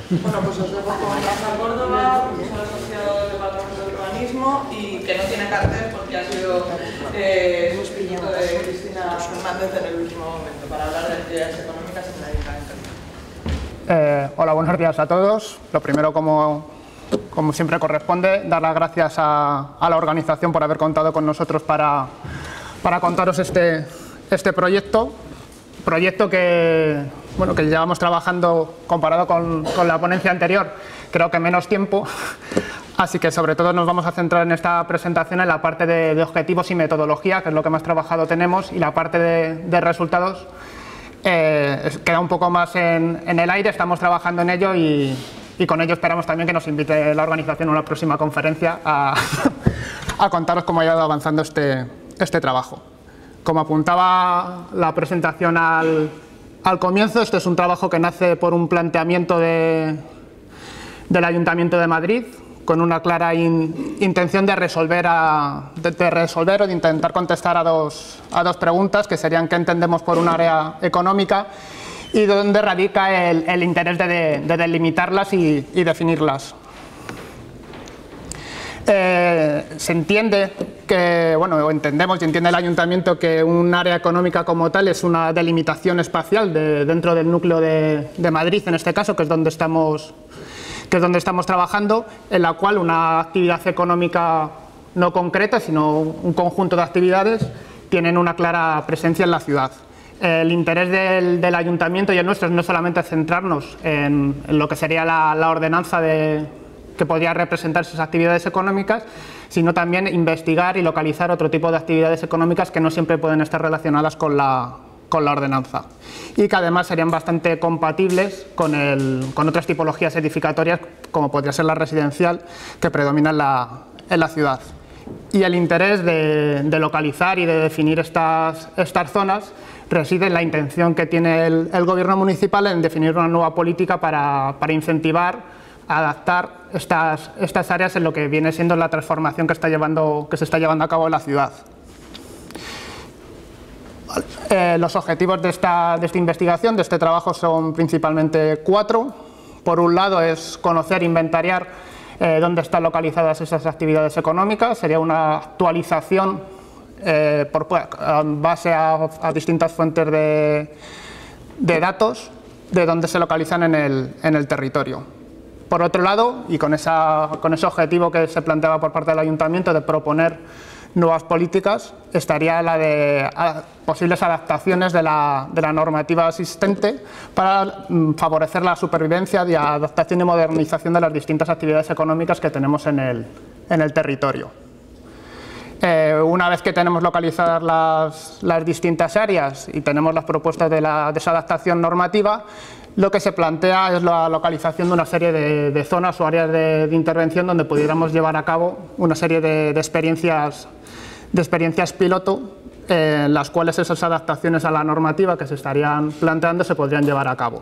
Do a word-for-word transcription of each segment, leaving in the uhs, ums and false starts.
Bueno, pues os dejo con Rafa Córdoba, profesora asociado del Departamento de Urbanismo y que no tiene cartel porque ha sido eh, sustituto de Cristina Fernández en el último momento para hablar de actividades económicas en el Ayuntamiento. Eh, hola, buenos días a todos. Lo primero, como, como siempre corresponde, dar las gracias a, a la organización por haber contado con nosotros para, para contaros este, este proyecto. Proyecto que, bueno, que llevamos trabajando comparado con, con la ponencia anterior, creo que menos tiempo. Así que sobre todo nos vamos a centrar en esta presentación en la parte de, de objetivos y metodología, que es lo que más trabajado tenemos, y la parte de, de resultados eh, queda un poco más en, en el aire. Estamos trabajando en ello y, y con ello esperamos también que nos invite la organización a una próxima conferencia a, a contaros cómo ha ido avanzando este, este trabajo. Como apuntaba la presentación al, al comienzo, este es un trabajo que nace por un planteamiento de, del Ayuntamiento de Madrid, con una clara in, intención de resolver, a, de, de resolver o de intentar contestar a dos, a dos preguntas, que serían qué entendemos por un área económica y dónde radica el, el interés de, de, de delimitarlas y, y definirlas. Eh, se entiende que, bueno, entendemos y entiende el Ayuntamiento que un área económica como tal es una delimitación espacial de, dentro del núcleo de, de Madrid, en este caso, que es donde estamos, que es donde estamos trabajando, en la cual una actividad económica no concreta, sino un conjunto de actividades, tienen una clara presencia en la ciudad. El interés del, del Ayuntamiento y el nuestro es no solamente centrarnos en, en lo que sería la, la ordenanza de que podría representar esas actividades económicas, sino también investigar y localizar otro tipo de actividades económicas que no siempre pueden estar relacionadas con la, con la ordenanza y que además serían bastante compatibles con, el, con otras tipologías edificatorias, como podría ser la residencial, que predomina en la, en la ciudad. Y el interés de, de localizar y de definir estas, estas zonas reside en la intención que tiene el, el Gobierno municipal en definir una nueva política para, para incentivar adaptar estas, estas áreas en lo que viene siendo la transformación que, está llevando, que se está llevando a cabo en la ciudad. Eh, los objetivos de esta, de esta investigación, de este trabajo, son principalmente cuatro. Por un lado es conocer, inventariar eh, dónde están localizadas esas actividades económicas. Sería una actualización eh, por base a, a distintas fuentes de, de datos de dónde se localizan en el, en el territorio. Por otro lado, y con, esa, con ese objetivo que se planteaba por parte del Ayuntamiento de proponer nuevas políticas, estaría la de a, posibles adaptaciones de la, de la normativa existente para mm, favorecer la supervivencia y adaptación y modernización de las distintas actividades económicas que tenemos en el, en el territorio. Eh, una vez que tenemos localizadas las, las distintas áreas y tenemos las propuestas de, la, de esa adaptación normativa, lo que se plantea es la localización de una serie de, de zonas o áreas de, de intervención donde pudiéramos llevar a cabo una serie de, de, experiencias, de experiencias piloto, eh, en las cuales esas adaptaciones a la normativa que se estarían planteando se podrían llevar a cabo.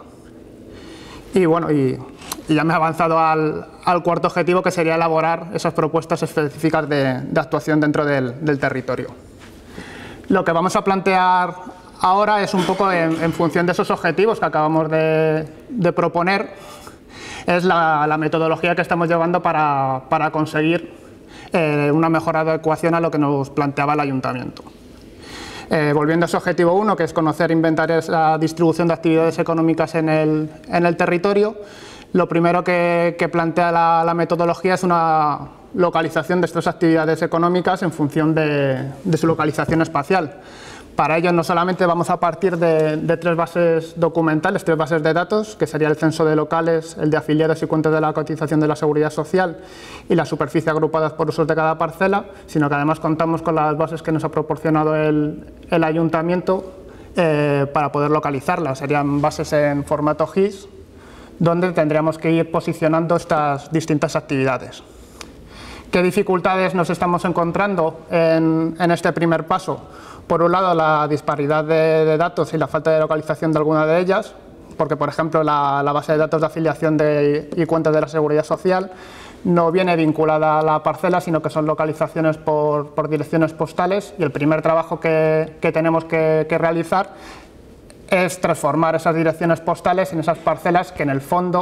Y bueno, y, y ya me he avanzado al, al cuarto objetivo, que sería elaborar esas propuestas específicas de, de actuación dentro del, del territorio. Lo que vamos a plantear ahora es un poco en, en función de esos objetivos que acabamos de, de proponer, es la, la metodología que estamos llevando para, para conseguir eh, una mejor adecuación a lo que nos planteaba el Ayuntamiento. Eh, volviendo a ese objetivo uno, que es conocer e inventar esa distribución de actividades económicas en el, en el territorio, lo primero que, que plantea la, la metodología es una localización de estas actividades económicas en función de, de su localización espacial. Para ello no solamente vamos a partir de, de tres bases documentales, tres bases de datos, que sería el censo de locales, el de afiliados y cuentas de la cotización de la Seguridad Social y la superficie agrupadas por usos de cada parcela, sino que además contamos con las bases que nos ha proporcionado el, el Ayuntamiento eh, para poder localizarlas. Serían bases en formato G I S, donde tendríamos que ir posicionando estas distintas actividades. ¿Qué dificultades nos estamos encontrando en, en este primer paso? Por un lado, la disparidad de, de datos y la falta de localización de alguna de ellas, porque, por ejemplo, la, la base de datos de afiliación de, y cuentas de la Seguridad Social no viene vinculada a la parcela, sino que son localizaciones por, por direcciones postales, y el primer trabajo que, que tenemos que, que realizar es transformar esas direcciones postales en esas parcelas que, en el fondo,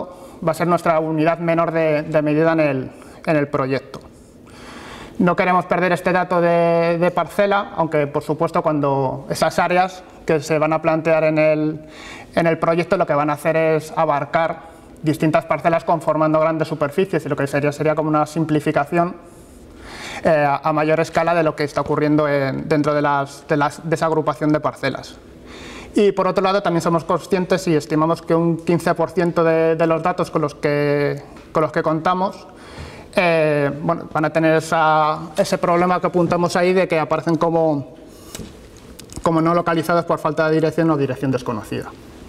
va a ser nuestra unidad menor de, de medida en el, en el proyecto. No queremos perder este dato de, de parcela, aunque por supuesto cuando esas áreas que se van a plantear en el, en el proyecto lo que van a hacer es abarcar distintas parcelas conformando grandes superficies, y lo que sería sería como una simplificación eh, a mayor escala de lo que está ocurriendo en, dentro de, las, de, las, de esa agrupación de parcelas. Y por otro lado también somos conscientes y estimamos que un quince por ciento de, de los datos con los que, con los que contamos Eh, bueno, van a tener esa, ese problema que apuntamos ahí de que aparecen como, como no localizados por falta de dirección o dirección desconocida.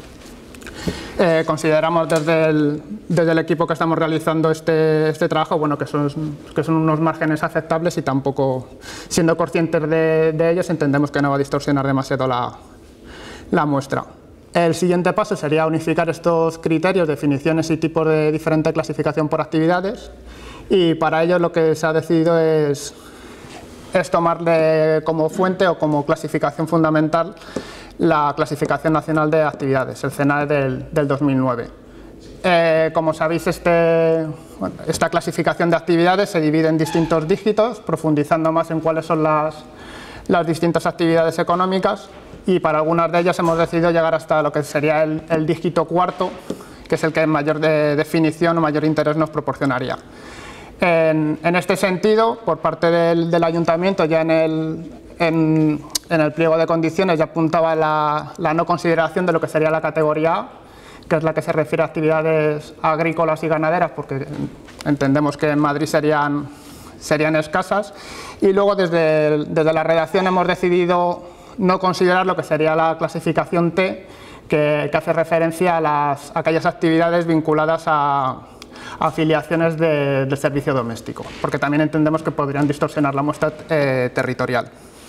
Eh, consideramos desde el, desde el equipo que estamos realizando este, este trabajo, bueno, que son, que son unos márgenes aceptables y tampoco, siendo conscientes de, de ellos, entendemos que no va a distorsionar demasiado la, la muestra. El siguiente paso sería unificar estos criterios, definiciones y tipos de diferente clasificación por actividades. Y para ello lo que se ha decidido es, es tomarle como fuente o como clasificación fundamental la Clasificación Nacional de Actividades, el C N A E del, del dos mil nueve. Eh, como sabéis, este, bueno, esta clasificación de actividades se divide en distintos dígitos, profundizando más en cuáles son las, las distintas actividades económicas, y para algunas de ellas hemos decidido llegar hasta lo que sería el, el dígito cuarto, que es el que en mayor de definición o mayor interés nos proporcionaría. En, en este sentido, por parte del, del Ayuntamiento, ya en el, en, en el pliego de condiciones ya apuntaba la, la no consideración de lo que sería la categoría A, que es la que se refiere a actividades agrícolas y ganaderas, porque entendemos que en Madrid serían, serían escasas, y luego desde, desde la redacción hemos decidido no considerar lo que sería la clasificación T, que, que hace referencia a, las, a aquellas actividades vinculadas a afiliaciones de, de servicio doméstico, porque también entendemos que podrían distorsionar la muestra eh, territorial.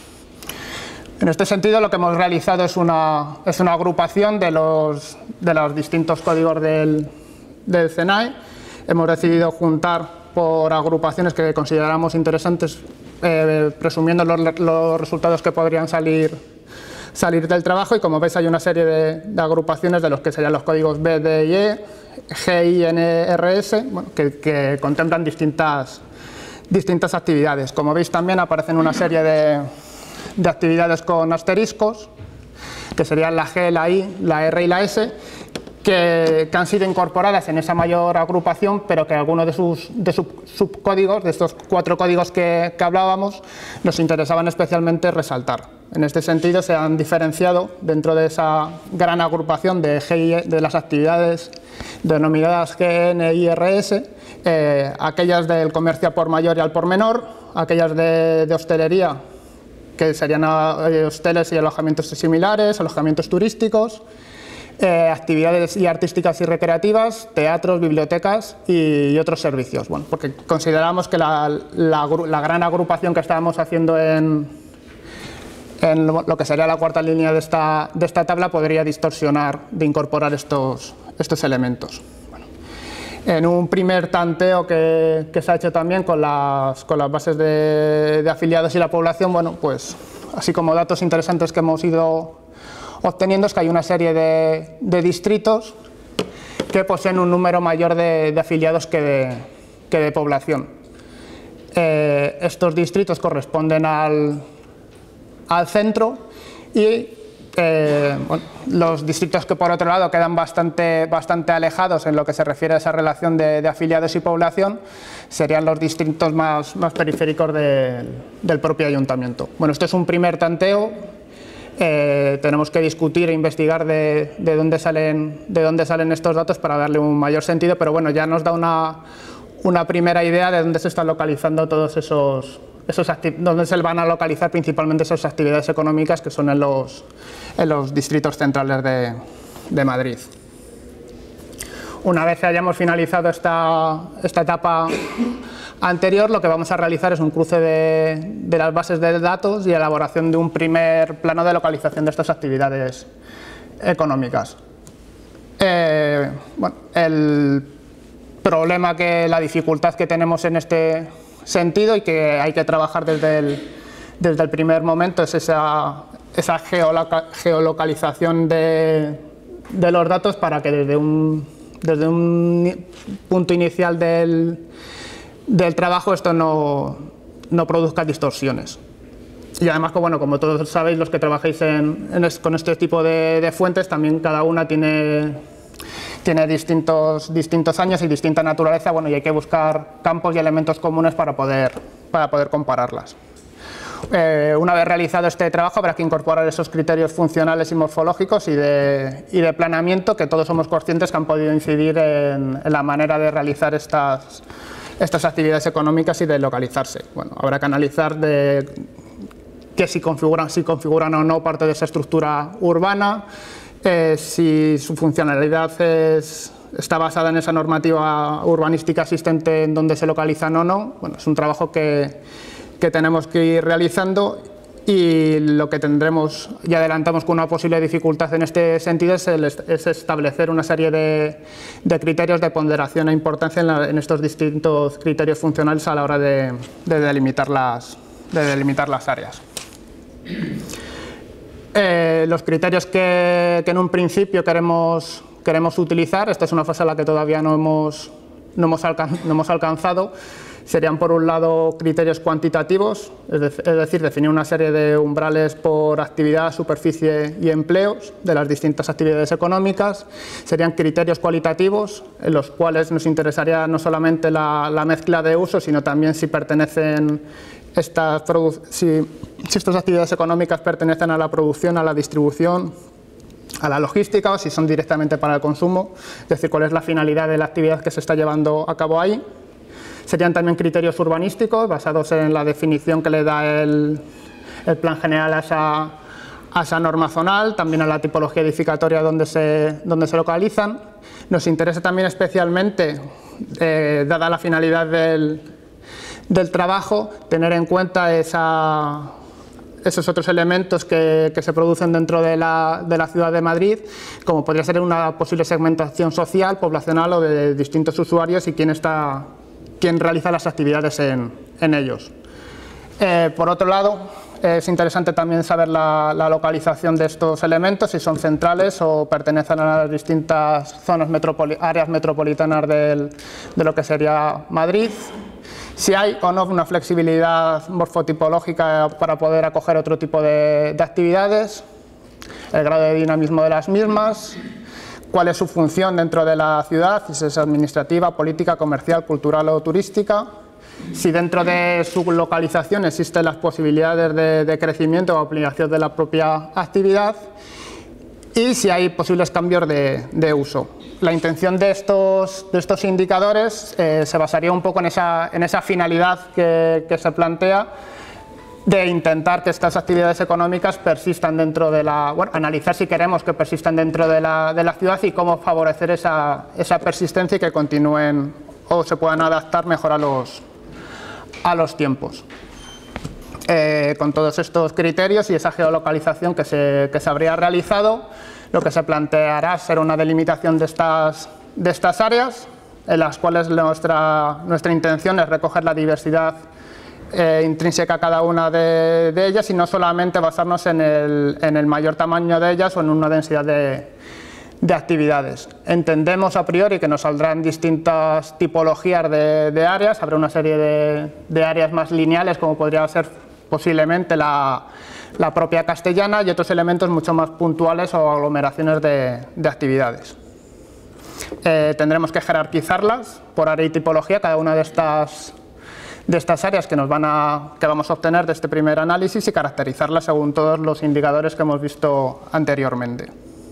En este sentido, lo que hemos realizado es una, es una agrupación de los, de los distintos códigos del, del C N A E. Hemos decidido juntar por agrupaciones que consideramos interesantes, eh, presumiendo los, los resultados que podrían salir, salir del trabajo, y como veis hay una serie de, de agrupaciones de los que serían los códigos B, D y E, G, I, N, R, S, bueno, que, que contemplan distintas, distintas actividades. Como veis también aparecen una serie de, de actividades con asteriscos, que serían la G, la I, la R y la S, que, que han sido incorporadas en esa mayor agrupación, pero que algunos de sus de sub, subcódigos, de estos cuatro códigos que, que hablábamos, nos interesaban especialmente resaltar. En este sentido se han diferenciado dentro de esa gran agrupación de, G I, de las actividades denominadas G, N, I, R, S, eh, aquellas del comercio al por mayor y al por menor, aquellas de, de hostelería, que serían eh, hosteles y alojamientos similares, alojamientos turísticos, eh, actividades y artísticas y recreativas, teatros, bibliotecas y, y otros servicios. Bueno, porque consideramos que la, la, la gran agrupación que estábamos haciendo en, en lo que sería la cuarta línea de esta, de esta tabla podría distorsionar de incorporar estos, estos elementos. Bueno, en un primer tanteo que, que se ha hecho también con las, con las bases de, de afiliados y la población, bueno, pues así como datos interesantes que hemos ido obteniendo es que hay una serie de, de distritos que poseen un número mayor de, de afiliados que de, que de población. Eh, estos distritos corresponden al, al centro y eh, bueno, los distritos que por otro lado quedan bastante, bastante alejados en lo que se refiere a esa relación de, de afiliados y población serían los distritos más, más periféricos de, del propio ayuntamiento. Bueno, esto es un primer tanteo. Eh, tenemos que discutir e investigar de, de, dónde salen, de dónde salen estos datos para darle un mayor sentido, pero bueno, ya nos da una, una primera idea de dónde se están localizando todos esos, esos dónde se van a localizar principalmente esas actividades económicas que son en los, en los distritos centrales de, de Madrid. Una vez que hayamos finalizado esta, esta etapa anterior, lo que vamos a realizar es un cruce de, de las bases de datos y elaboración de un primer plano de localización de estas actividades económicas. Eh, bueno, el problema, que la dificultad que tenemos en este sentido y que hay que trabajar desde el, desde el primer momento es esa, esa geoloca, geolocalización de, de los datos para que desde un desde un punto inicial del, del trabajo esto no, no produzca distorsiones. Y además, que, bueno, como todos sabéis, los que trabajéis en, en es, con este tipo de, de fuentes, también cada una tiene, tiene distintos, distintos años y distinta naturaleza, bueno, y hay que buscar campos y elementos comunes para poder, para poder compararlas. Eh, una vez realizado este trabajo habrá que incorporar esos criterios funcionales y morfológicos y de, y de planeamiento que todos somos conscientes que han podido incidir en, en la manera de realizar estas, estas actividades económicas y de localizarse. Bueno, habrá que analizar de que si configuran, si configuran o no parte de esa estructura urbana, eh, si su funcionalidad es, está basada en esa normativa urbanística existente en donde se localizan o no. Bueno, es un trabajo que, que tenemos que ir realizando y lo que tendremos y adelantamos con una posible dificultad en este sentido es, el, es establecer una serie de, de criterios de ponderación e importancia en, la, en estos distintos criterios funcionales a la hora de, de, delimitar, las, de delimitar las áreas. Eh, los criterios que, que en un principio queremos, queremos utilizar, esta es una fase a la que todavía no hemos, no hemos, alcan, no hemos alcanzado, serían por un lado criterios cuantitativos, es, de, es decir, definir una serie de umbrales por actividad, superficie y empleos de las distintas actividades económicas. Serían criterios cualitativos, en los cuales nos interesaría no solamente la, la mezcla de usos, sino también si pertenecen Estas, si, si estas actividades económicas pertenecen a la producción, a la distribución, a la logística o si son directamente para el consumo, es decir, cuál es la finalidad de la actividad que se está llevando a cabo ahí. Serían también criterios urbanísticos basados en la definición que le da el, el plan general a esa, a esa norma zonal, también a la tipología edificatoria donde se, donde se localizan. Nos interesa también especialmente, eh, dada la finalidad del del trabajo, tener en cuenta esa, esos otros elementos que, que se producen dentro de la, de la ciudad de Madrid, como podría ser una posible segmentación social, poblacional o de distintos usuarios y quién, está, quién realiza las actividades en, en ellos. Eh, por otro lado, es interesante también saber la, la localización de estos elementos, si son centrales o pertenecen a las distintas zonas metropoli- áreas metropolitanas del, de lo que sería Madrid. Si hay o no una flexibilidad morfotipológica para poder acoger otro tipo de, de actividades, el grado de dinamismo de las mismas, cuál es su función dentro de la ciudad, si es administrativa, política, comercial, cultural o turística, si dentro de su localización existen las posibilidades de, de crecimiento o ampliación de la propia actividad y si hay posibles cambios de, de uso. La intención de estos, de estos indicadores eh, se basaría un poco en esa, en esa finalidad que, que se plantea de intentar que estas actividades económicas persistan dentro de la... Bueno, analizar si queremos que persistan dentro de la, de la ciudad y cómo favorecer esa, esa persistencia y que continúen o se puedan adaptar mejor a los, a los tiempos. Eh, con todos estos criterios y esa geolocalización que se, que se habría realizado, lo que se planteará será una delimitación de estas, de estas áreas, en las cuales nuestra, nuestra intención es recoger la diversidad eh, intrínseca a cada una de, de ellas y no solamente basarnos en el, en el mayor tamaño de ellas o en una densidad de, de actividades. Entendemos a priori que nos saldrán distintas tipologías de, de áreas, habrá una serie de, de áreas más lineales como podría ser posiblemente la, la propia castellana y otros elementos mucho más puntuales o aglomeraciones de, de actividades. Eh, tendremos que jerarquizarlas por área y tipología, cada una de estas, de estas áreas que, nos van a, que vamos a obtener de este primer análisis y caracterizarlas según todos los indicadores que hemos visto anteriormente.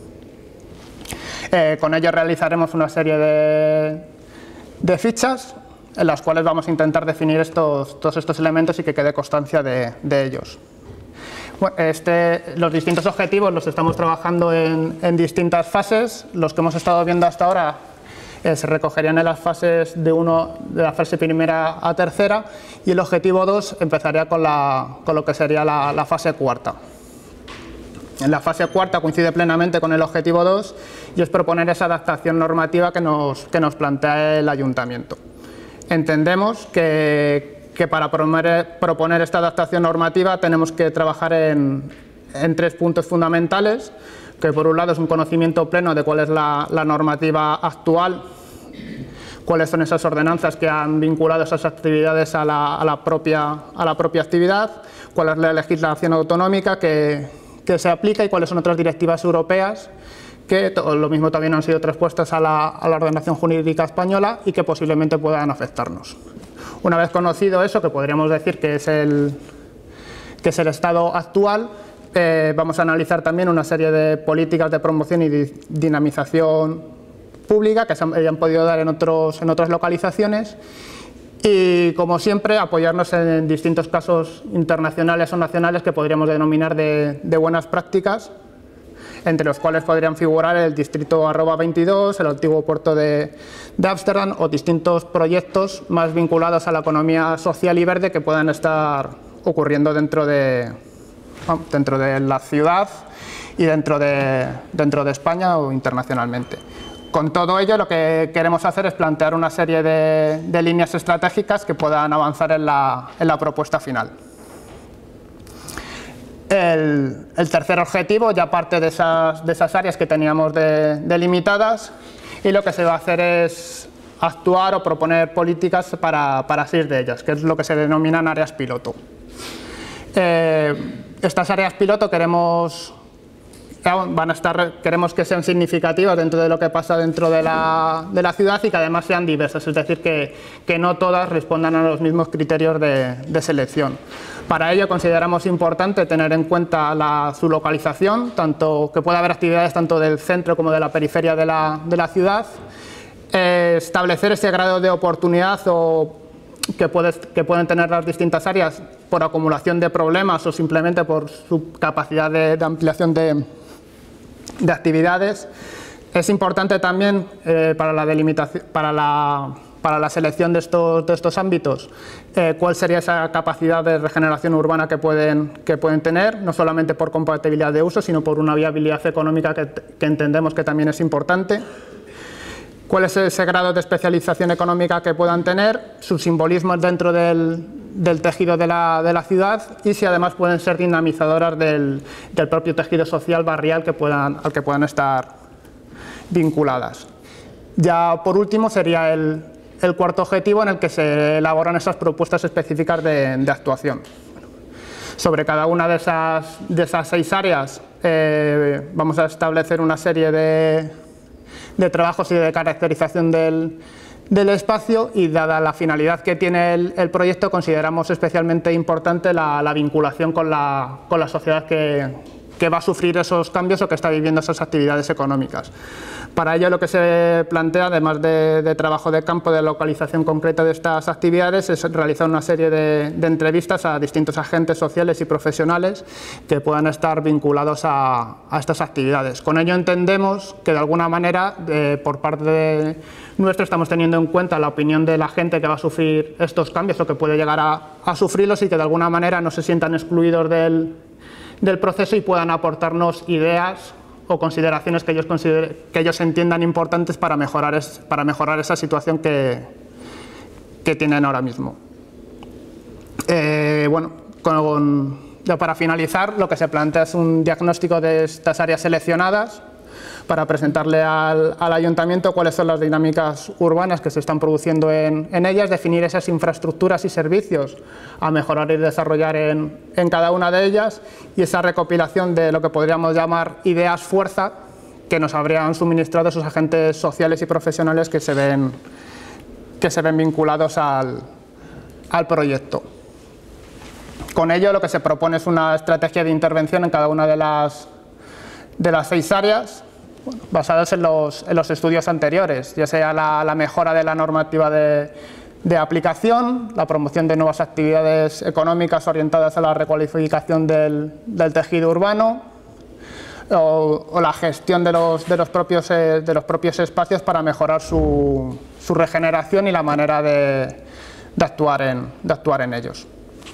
Eh, con ello realizaremos una serie de, de fichas en las cuales vamos a intentar definir estos, todos estos elementos y que quede constancia de, de ellos. Bueno, este, los distintos objetivos los estamos trabajando en, en distintas fases. Los que hemos estado viendo hasta ahora eh, se recogerían en las fases de, uno, de la fase primera a tercera y el objetivo dos empezaría con, la, con lo que sería la, la fase cuarta. En la fase cuarta coincide plenamente con el objetivo dos y es proponer esa adaptación normativa que nos, que nos plantea el ayuntamiento. Entendemos que, que para proponer, proponer esta adaptación normativa tenemos que trabajar en, en tres puntos fundamentales. que por un lado es un conocimiento pleno de cuál es la, la normativa actual, cuáles son esas ordenanzas que han vinculado esas actividades a la, a la, propia, a la propia actividad, cuál es la legislación autonómica que, que se aplica y cuáles son otras directivas europeas que todo, lo mismo también han sido transpuestas a la, a la ordenación jurídica española y que posiblemente puedan afectarnos. Una vez conocido eso, que podríamos decir que es el, que es el estado actual, eh, vamos a analizar también una serie de políticas de promoción y de dinamización pública que se han, hayan podido dar en, otros, en otras localizaciones y, como siempre, apoyarnos en distintos casos internacionales o nacionales que podríamos denominar de, de buenas prácticas, entre los cuales podrían figurar el distrito arroba veintidós, el antiguo puerto de Ámsterdam o distintos proyectos más vinculados a la economía social y verde que puedan estar ocurriendo dentro de, dentro de la ciudad y dentro de, dentro de España o internacionalmente. Con todo ello, lo que queremos hacer es plantear una serie de, de líneas estratégicas que puedan avanzar en la, en la propuesta final. El, el tercer objetivo ya parte de esas, de esas áreas que teníamos de, delimitadas y lo que se va a hacer es actuar o proponer políticas para, para salir de ellas, que es lo que se denominan áreas piloto. Eh, estas áreas piloto queremos... Van a estar, queremos que sean significativas dentro de lo que pasa dentro de la, de la ciudad y que además sean diversas, es decir, que, que no todas respondan a los mismos criterios de, de selección. Para ello consideramos importante tener en cuenta la, su localización, tanto que pueda haber actividades tanto del centro como de la periferia de la, de la ciudad, eh, establecer ese grado de oportunidad o que, puede, que pueden tener las distintas áreas por acumulación de problemas o simplemente por su capacidad de, de ampliación de de actividades. Es importante también eh, para la delimitación, para la, para la selección de estos, de estos ámbitos, eh, cuál sería esa capacidad de regeneración urbana que pueden, que pueden tener, no solamente por compatibilidad de uso, sino por una viabilidad económica que, que entendemos que también es importante. Cuál es ese grado de especialización económica que puedan tener, sus simbolismos dentro del, del tejido de la, de la ciudad y si además pueden ser dinamizadoras del, del propio tejido social barrial que puedan, al que puedan estar vinculadas. Ya por último sería el, el cuarto objetivo en el que se elaboran esas propuestas específicas de, de actuación. Sobre cada una de esas, de esas seis áreas eh, vamos a establecer una serie de de trabajos y de caracterización del, del espacio y dada la finalidad que tiene el, el proyecto consideramos especialmente importante la, la vinculación con la, con la sociedad que, que va a sufrir esos cambios o que está viviendo esas actividades económicas. Para ello lo que se plantea, además de, de trabajo de campo, de localización concreta de estas actividades, es realizar una serie de, de entrevistas a distintos agentes sociales y profesionales que puedan estar vinculados a, a estas actividades. Con ello entendemos que de alguna manera, eh, por parte de nuestro, estamos teniendo en cuenta la opinión de la gente que va a sufrir estos cambios o que puede llegar a, a sufrirlos y que de alguna manera no se sientan excluidos del, del proceso y puedan aportarnos ideas o consideraciones que ellos, consideren, que ellos entiendan importantes para mejorar, es, para mejorar esa situación que, que tienen ahora mismo. Eh, bueno, con, ya para finalizar, lo que se plantea es un diagnóstico de estas áreas seleccionadas para presentarle al, al ayuntamiento cuáles son las dinámicas urbanas que se están produciendo en, en ellas, definir esas infraestructuras y servicios a mejorar y desarrollar en, en cada una de ellas y esa recopilación de lo que podríamos llamar ideas fuerza que nos habrían suministrado esos agentes sociales y profesionales que se ven, que se ven vinculados al, al proyecto. Con ello lo que se propone es una estrategia de intervención en cada una de las, de las seis áreas, bueno, basadas en los, en los estudios anteriores, ya sea la, la mejora de la normativa de, de aplicación, la promoción de nuevas actividades económicas orientadas a la recualificación del, del tejido urbano o, o la gestión de los, de, los propios, eh, de los propios espacios para mejorar su, su regeneración y la manera de, de, actuar, en, de actuar en ellos.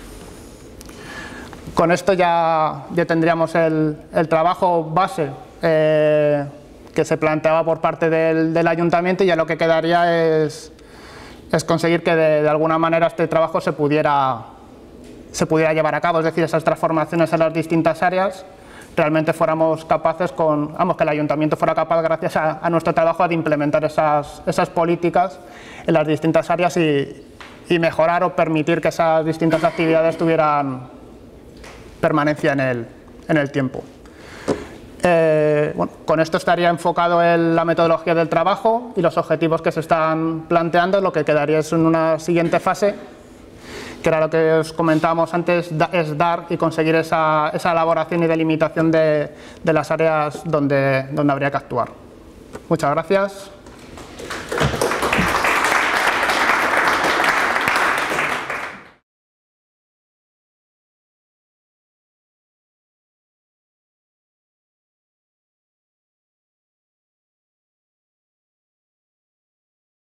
Con esto ya, ya tendríamos el, el trabajo base eh, que se planteaba por parte del, del ayuntamiento y ya lo que quedaría es, es conseguir que de, de alguna manera este trabajo se pudiera, se pudiera llevar a cabo, es decir, esas transformaciones en las distintas áreas, realmente fuéramos capaces, con, vamos, que el ayuntamiento fuera capaz, gracias a, a nuestro trabajo, de implementar esas, esas políticas en las distintas áreas y, y mejorar o permitir que esas distintas actividades tuvieran permanencia en el, en el tiempo. Eh, bueno, con esto estaría enfocado en la metodología del trabajo y los objetivos que se están planteando. Lo que quedaría es en una siguiente fase, que era lo que os comentábamos antes, da, es dar y conseguir esa, esa elaboración y delimitación de, de las áreas donde, donde habría que actuar. Muchas gracias.